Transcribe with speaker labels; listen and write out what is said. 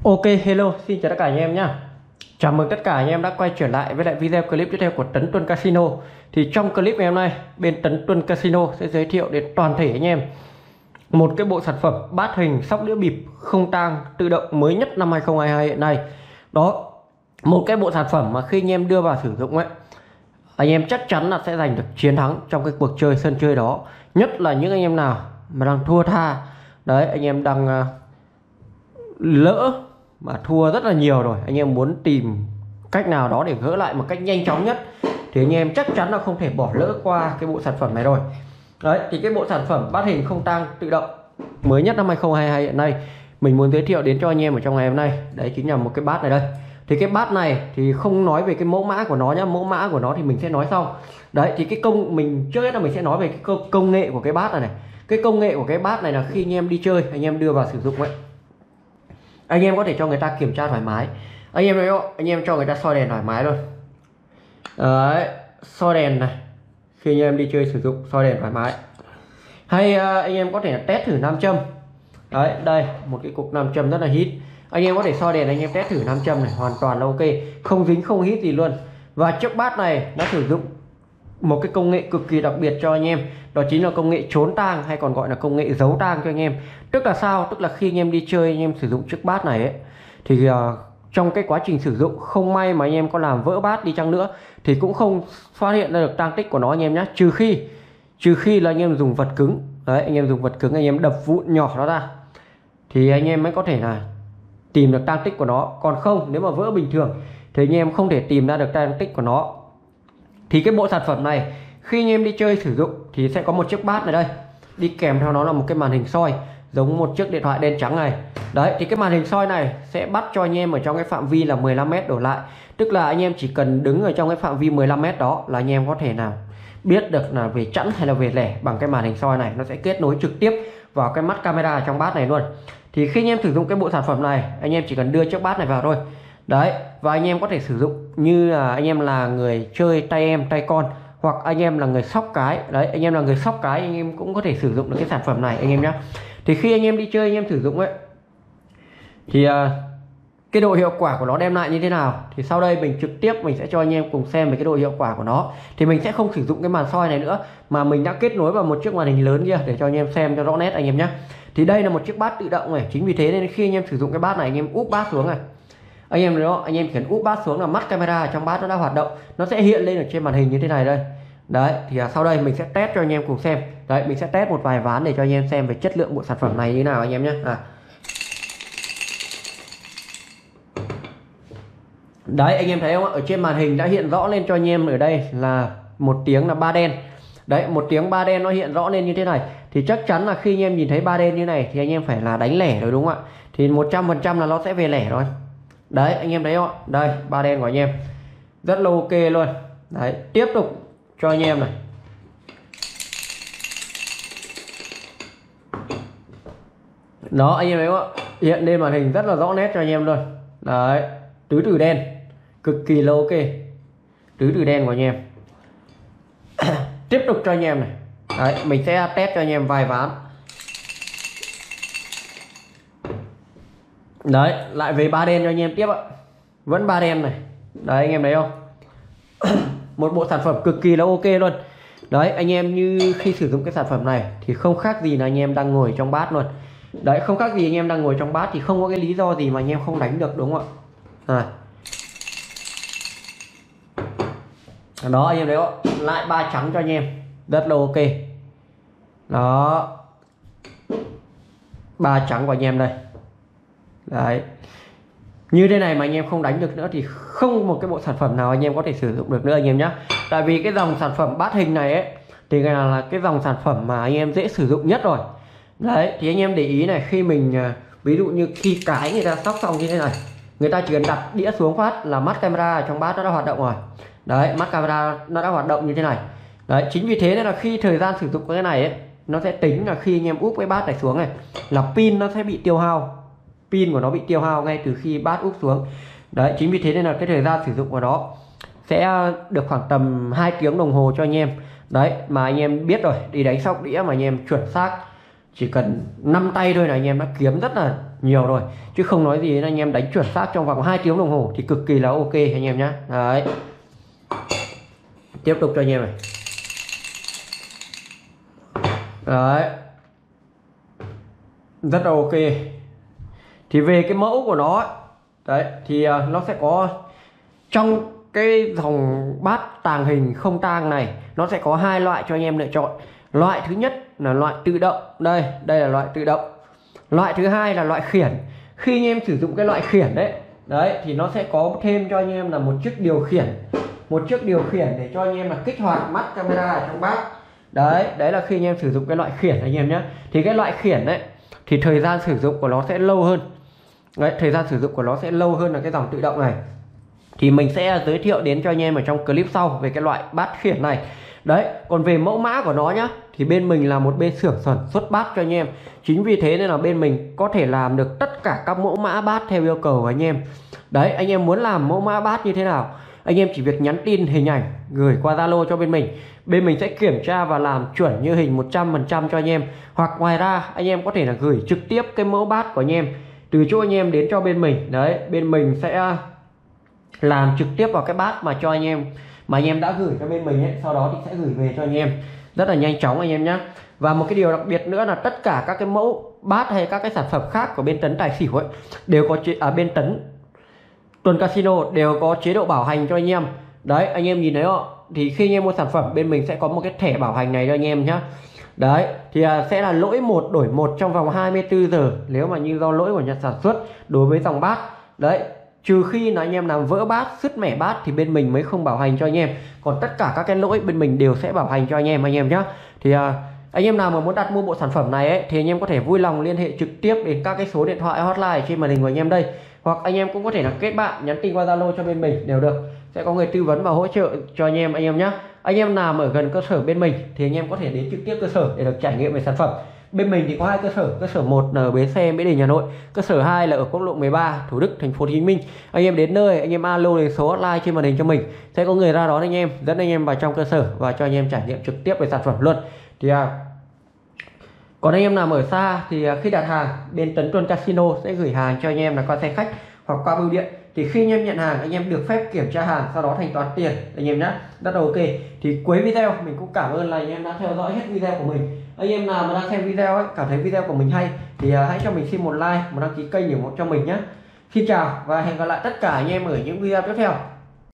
Speaker 1: Ok, hello, xin chào tất cả anh em nhé. Chào mừng tất cả anh em đã quay trở lại với lại video clip tiếp theo của Tấn Tuân Casino. Thì trong clip ngày hôm nay, bên Tấn Tuân Casino sẽ giới thiệu đến toàn thể anh em một cái bộ sản phẩm bát hình sóc đĩa bịp không tang tự động mới nhất năm 2022 hiện nay. Đó, một cái bộ sản phẩm mà khi anh em đưa vào sử dụng ấy, anh em chắc chắn là sẽ giành được chiến thắng trong cái cuộc chơi sân chơi đó. Nhất là những anh em nào mà đang thua tha. Đấy, anh em đang lỡ mà thua rất là nhiều rồi, anh em muốn tìm cách nào đó để gỡ lại một cách nhanh chóng nhất thì anh em chắc chắn là không thể bỏ lỡ qua cái bộ sản phẩm này rồi. Đấy, thì cái bộ sản phẩm bát hình không tang tự động mới nhất năm 2022 hiện nay mình muốn giới thiệu đến cho anh em ở trong ngày hôm nay, đấy chính là một cái bát này đây. Thì cái bát này thì không nói về cái mẫu mã của nó nhá, mẫu mã của nó thì mình sẽ nói sau. Đấy, thì cái mình trước hết là mình sẽ nói về cái công nghệ của cái bát này. Cái công nghệ của cái bát này là khi anh em đi chơi, anh em đưa vào sử dụng ấy, anh em có thể cho người ta kiểm tra thoải mái. Anh em thấy không, anh em cho người ta soi đèn thoải mái luôn. Đấy, soi đèn này, khi anh em đi chơi sử dụng soi đèn thoải mái. Hay anh em có thể test thử nam châm. Đấy, đây một cái cục nam châm rất là hít, anh em có thể soi đèn anh em test thử nam châm này, hoàn toàn là ok, không dính không hít gì luôn. Và chiếc bát này nó sử dụng một cái công nghệ cực kỳ đặc biệt cho anh em, đó chính là công nghệ trốn tang hay còn gọi là công nghệ giấu tang cho anh em. Tức là sao? Tức là khi anh em đi chơi, anh em sử dụng chiếc bát này ấy, thì trong cái quá trình sử dụng không may mà anh em có làm vỡ bát đi chăng nữa thì cũng không phát hiện ra được tang tích của nó anh em nhé, trừ khi là anh em dùng vật cứng. Đấy, anh em dùng vật cứng, anh em đập vụn nhỏ nó ra thì anh em mới có thể là tìm được tang tích của nó. Còn không, nếu mà vỡ bình thường thì anh em không thể tìm ra được tang tích của nó. Thì cái bộ sản phẩm này khi anh em đi chơi sử dụng thì sẽ có một chiếc bát này đây, đi kèm theo nó là một cái màn hình soi giống một chiếc điện thoại đen trắng này. Đấy, thì cái màn hình soi này sẽ bắt cho anh em ở trong cái phạm vi là 15m đổ lại. Tức là anh em chỉ cần đứng ở trong cái phạm vi 15m đó là anh em có thể nào biết được là về chẵn hay là về lẻ bằng cái màn hình soi này. Nó sẽ kết nối trực tiếp vào cái mắt camera trong bát này luôn. Thì khi anh em sử dụng cái bộ sản phẩm này, anh em chỉ cần đưa chiếc bát này vào thôi. Đấy, và anh em có thể sử dụng như là anh em là người chơi tay em tay con, hoặc anh em là người sóc cái. Đấy, anh em là người sóc cái, anh em cũng có thể sử dụng được cái sản phẩm này anh em nhé. Thì khi anh em đi chơi anh em sử dụng ấy thì cái độ hiệu quả của nó đem lại như thế nào thì sau đây mình trực tiếp mình sẽ cho anh em cùng xem về cái độ hiệu quả của nó. Thì mình sẽ không sử dụng cái màn soi này nữa mà mình đã kết nối vào một chiếc màn hình lớn kia để cho anh em xem cho rõ nét anh em nhé. Thì đây là một chiếc bát tự động này, chính vì thế nên khi anh em sử dụng cái bát này anh em úp bát xuống này, anh em thấy không, anh em chỉ cần úp bát xuống là mắt camera trong bát nó đã hoạt động, nó sẽ hiện lên ở trên màn hình như thế này đây. Đấy, thì sau đây mình sẽ test cho anh em cùng xem. Đấy, mình sẽ test một vài ván để cho anh em xem về chất lượng bộ sản phẩm này như thế nào anh em nhé. Đấy, anh em thấy không ạ, ở trên màn hình đã hiện rõ lên cho anh em ở đây là một tiếng là ba đen. Đấy, một tiếng ba đen nó hiện rõ lên như thế này thì chắc chắn là khi anh em nhìn thấy ba đen như này thì anh em phải là đánh lẻ rồi đúng không ạ? Thì 100% là nó sẽ về lẻ rồi. Đấy, anh em thấy không ạ? Đây, ba đen của anh em rất là ok luôn. Đấy, tiếp tục cho anh em này. Đó, anh em thấy không ạ? Hiện lên màn hình rất là rõ nét cho anh em luôn. Đấy, tứ tử đen cực kỳ là ok, tứ tử đen của anh em. Tiếp tục cho anh em này. Đấy, mình sẽ test cho anh em vài ván. Đấy, lại về ba đen cho anh em tiếp ạ. Vẫn ba đen này. Đấy, anh em thấy không? Một bộ sản phẩm cực kỳ là ok luôn. Đấy, anh em như khi sử dụng cái sản phẩm này thì không khác gì là anh em đang ngồi trong bát luôn. Đấy, không khác gì anh em đang ngồi trong bát thì không có cái lý do gì mà anh em không đánh được đúng không ạ? Đó, anh em thấy không? Lại ba trắng cho anh em, rất là ok. Đó, ba trắng của anh em đây. Đấy, như thế này mà anh em không đánh được nữa thì không một cái bộ sản phẩm nào anh em có thể sử dụng được nữa anh em nhé. Tại vì cái dòng sản phẩm bát hình này ấy thì là cái dòng sản phẩm mà anh em dễ sử dụng nhất rồi. Đấy, thì anh em để ý này, khi mình ví dụ như khi cái người ta sóc xong như thế này, người ta chỉ cần đặt đĩa xuống phát là mắt camera trong bát nó đã hoạt động rồi. Đấy, mắt camera nó đã hoạt động như thế này. Đấy, chính vì thế nên là khi thời gian sử dụng cái này ấy, nó sẽ tính là khi anh em úp cái bát này xuống này là pin nó sẽ bị tiêu hao, pin của nó bị tiêu hao ngay từ khi bát úp xuống. Đấy, chính vì thế nên là cái thời gian sử dụng của nó sẽ được khoảng tầm 2 tiếng đồng hồ cho anh em. Đấy, mà anh em biết rồi, đi đánh sóc đĩa mà anh em chuẩn xác chỉ cần 5 tay thôi là anh em đã kiếm rất là nhiều rồi, chứ không nói gì đến anh em đánh chuẩn xác trong vòng 2 tiếng đồng hồ thì cực kỳ là ok anh em nhé. Đấy, tiếp tục cho anh em này. Đấy, rất là ok. Thì về cái mẫu của nó đấy thì nó sẽ có trong cái dòng bát tàng hình không tang này, nó sẽ có hai loại cho anh em lựa chọn. Loại thứ nhất là loại tự động, đây là loại tự động. Loại thứ hai là loại khiển. Khi anh em sử dụng cái loại khiển đấy thì nó sẽ có thêm cho anh em là một chiếc điều khiển, để cho anh em là kích hoạt mắt camera ở trong bát. Đấy là khi anh em sử dụng cái loại khiển anh em nhé. Thì cái loại khiển đấy thì thời gian sử dụng của nó sẽ lâu hơn. Đấy, thời gian sử dụng của nó sẽ lâu hơn là cái dòng tự động này. Thì mình sẽ giới thiệu đến cho anh em ở trong clip sau về cái loại bát khiển này. Đấy, còn về mẫu mã của nó nhá, thì bên mình là một bên xưởng sản xuất bát cho anh em. Chính vì thế nên là bên mình có thể làm được tất cả các mẫu mã bát theo yêu cầu của anh em. Đấy, anh em muốn làm mẫu mã bát như thế nào, anh em chỉ việc nhắn tin hình ảnh gửi qua Zalo cho bên mình. Bên mình sẽ kiểm tra và làm chuẩn như hình 100% cho anh em. Hoặc ngoài ra anh em có thể là gửi trực tiếp cái mẫu bát của anh em từ chỗ anh em đến cho bên mình. Đấy, bên mình sẽ làm trực tiếp vào cái bát mà cho anh em, mà anh em đã gửi cho bên mình ấy, sau đó thì sẽ gửi về cho anh em rất là nhanh chóng anh em nhé. Và một cái điều đặc biệt nữa là tất cả các cái mẫu bát hay các cái sản phẩm khác của bên Tấn Tài Xỉu ấy đều có bên Tuần Casino đều có chế độ bảo hành cho anh em. Đấy, anh em nhìn thấy không? Thì khi anh em mua sản phẩm bên mình sẽ có một cái thẻ bảo hành này cho anh em nhé. Đấy, thì sẽ là lỗi 1 đổi 1 trong vòng 24 giờ nếu mà như do lỗi của nhà sản xuất đối với dòng bát. Đấy, trừ khi là anh em làm vỡ bát, sứt mẻ bát thì bên mình mới không bảo hành cho anh em. Còn tất cả các cái lỗi bên mình đều sẽ bảo hành cho anh em nhé. Thì anh em nào mà muốn đặt mua bộ sản phẩm này ấy, thì anh em có thể vui lòng liên hệ trực tiếp đến các cái số điện thoại hotline trên màn hình của anh em đây. Hoặc anh em cũng có thể là kết bạn nhắn tin qua Zalo cho bên mình đều được. Sẽ có người tư vấn và hỗ trợ cho anh em nhé. Anh em nào mà ở gần cơ sở bên mình thì anh em có thể đến trực tiếp cơ sở để được trải nghiệm về sản phẩm. Bên mình thì có hai cơ sở, cơ sở 1 là ở bến xe Mỹ Đình Hà Nội, cơ sở 2 là ở quốc lộ 13 Thủ Đức thành phố Hồ Chí Minh. Anh em đến nơi anh em alo đến số hotline trên màn hình cho mình, sẽ có người ra đón anh em, dẫn anh em vào trong cơ sở và cho anh em trải nghiệm trực tiếp về sản phẩm luôn. Thì còn anh em nào ở xa thì khi đặt hàng bên Tấn Tuần Casino sẽ gửi hàng cho anh em là qua xe khách hoặc qua bưu điện. Thì khi anh em nhận hàng anh em được phép kiểm tra hàng, sau đó thanh toán tiền anh em nhé, rất là ok. Thì cuối video mình cũng cảm ơn là anh em đã theo dõi hết video của mình. Anh em nào mà đang xem video ấy, cảm thấy video của mình hay thì hãy cho mình xin một like, một đăng ký kênh ủng hộ cho mình nhé. Xin chào và hẹn gặp lại tất cả anh em ở những video tiếp theo.